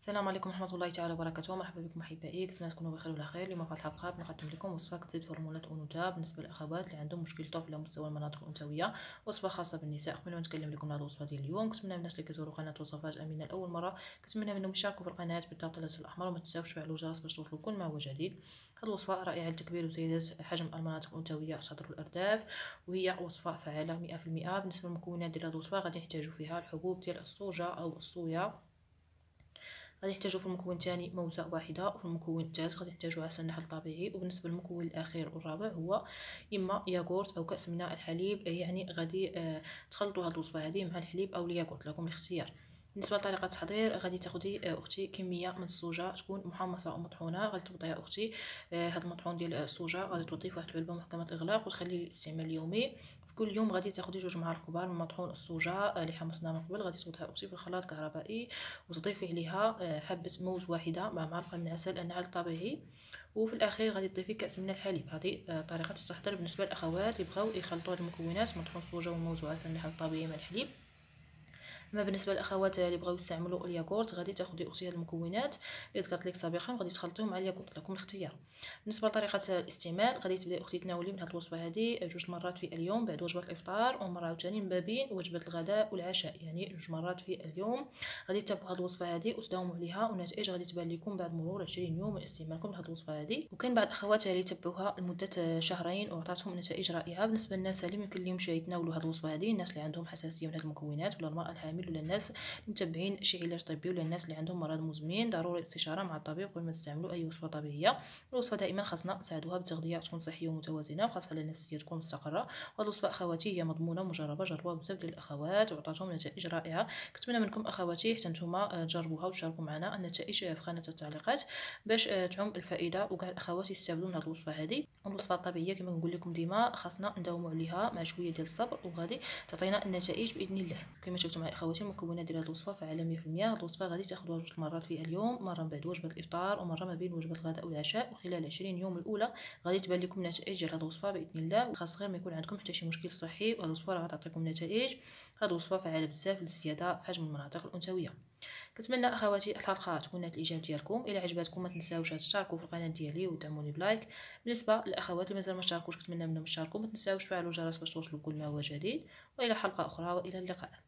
السلام عليكم ورحمة الله تعالى وبركاته. مرحبا بكم أحبائي، كنتمنى تكونوا بخير وعلى خير. اليوم في الحلقة بنقدم لكم وصفة تزيد في هرمونات الأنوثة بالنسبة للأخوات اللي عندهم مشكل ضعف على مستوى المناطق الأنثوية، وصفة خاصة بالنساء. قبل ما نتكلم لكم على الوصفة ديال اليوم، كنتمنى من الناس اللي كيزوروا قناة وصفات أمينة لأول مرة، كنتمنى منهم يشاركوا في القناة بالضغط على الزر الأحمر، وما تنساوش تفعلوا الجرس باش توصلوا كل ما هو جديد. هذه الوصفة رائعة لتكبير وزيادة حجم المناطق الأنثوية الصدر والأرداف، وهي وصفة فعالة 100%. بالنسبة للمكونات ديال هذه الوصفة غادي نحتاجوا فيها الحبوب ديال الصوجة أو الصويا، غادي نحتاجو في المكون الثاني موزة واحدة، وفي المكون الثالث غادي نحتاجو عسل نحل طبيعي، وبالنسبه للمكون الاخير والرابع هو اما ياغورت او كاس من الحليب. يعني غادي تخلطوا هذه الوصفه هذه مع الحليب او الياغورت، لكم الاختيار. بالنسبه لطريقه التحضير، غادي تاخدي اختي كميه من الصوجه تكون محمصه او مطحونه، غادي توضعيها اختي. هذا المطحون ديال الصوجه غادي توضيه في واحد العلبه محكمه الاغلاق وتخليه للاستعمال اليومي. كل يوم غادي تاخدي 2 معالق كبار من مطحون الصوجه اللي حمصناه من قبل، غادي توضعيها اختي في الخلاط الكهربائي، وتضيفي عليها حبة موز واحدة مع معلقة من عسل النحل الطبيعي، وفي الأخير غادي تضيفي كأس من الحليب. هذه طريقة التحضير بالنسبة للأخوات اللي بغاو يخلطوا هاد المكونات، مطحون الصوجة والموز وعسل النحل الطبيعي مع الحليب. اما بالنسبه للاخوات اللي بغاو يستعملوا الياغورت، غادي تاخدي اختي هاد المكونات اللي ذكرت لك سابقا وغادي تخلطيهم مع الياغورت، لكم الاختيار. بالنسبه لطريقه الاستعمال، غادي تبداي اختي تناولي من هاد الوصفه هذه 2 مرات في اليوم بعد وجبه الافطار، ومره عاوتاني ما بين وجبه الغداء والعشاء، يعني 2 مرات في اليوم. غادي تتابعوا هاد الوصفه هذه وتداوموا عليها، والنتائج غادي تبان لكم بعد مرور 20 يوم من استعمالكم لهاد الوصفه هذه. وكاين بعض الاخوات اللي تبعوها لمده شهرين وعطاتهم نتائج رائعه. بالنسبه للناس اللي يمكن لهم يتناولوا هاد الوصفه هذه، الناس اللي عندهم حساسيه من هاد المكونات، ولا المراه الحامل، ولا الناس متبعين شي علاج طبي، ولا الناس اللي عندهم مرض مزمن، ضروري الاستشاره مع الطبيب قبل ما تستعملوا اي وصفه طبيعيه. الوصفه دائما خاصنا نساعدوها بتغذيه تكون صحيه ومتوازنه، وخاصه النفسيه تكون مستقره. وهذه الوصفه اخواتي هي مضمونه ومجربه، جربوها بزاف ديال الاخوات وعطاتهم نتائج رائعه. كنتمنى منكم اخواتي حتى نتوما تجربوها وتشاركوا معنا النتائج في خانه التعليقات، باش تعم الفائده وكاع الاخوات يستافدوا من هذه الوصفه هذه. الوصفه الطبيعيه كما نقول لكم ديما خاصنا نداوموا عليها مع شويه ديال الصبر، وغادي تعطينا النتائج باذن الله. كما شفتوا معي اخواتي المكونات ديال هذه الوصفه فعاله 100%. هذه الوصفه غادي تاخذوها 2 مرات في اليوم، مره بعد وجبه الافطار ومره ما بين وجبه الغداء والعشاء، وخلال 20 يوم الاولى غادي تبان لكم نتائج ديال هذه الوصفه باذن الله. خاص غير ما يكون عندكم حتى شي مشكل صحي، وهذه الوصفه راه غتعطيكم نتائج. هذه الوصفه فعاله بزاف للزياده في حجم المناطق الانثويه. كنتمنى اخواتي الحلقه تكون نالت الاعجاب ديالكم. الى عجبتكم ما تنساوش تشتركوا في القناه ديالي ودعموني بلايك. بالنسبه للاخوات اللي مازال ما اشتركوش، كنتمنى منهم يشتركوا، ما تنساوش تفعلوا الجرس باش توصلوا كل ما هو جديد. والى حلقه اخرى، والى اللقاء.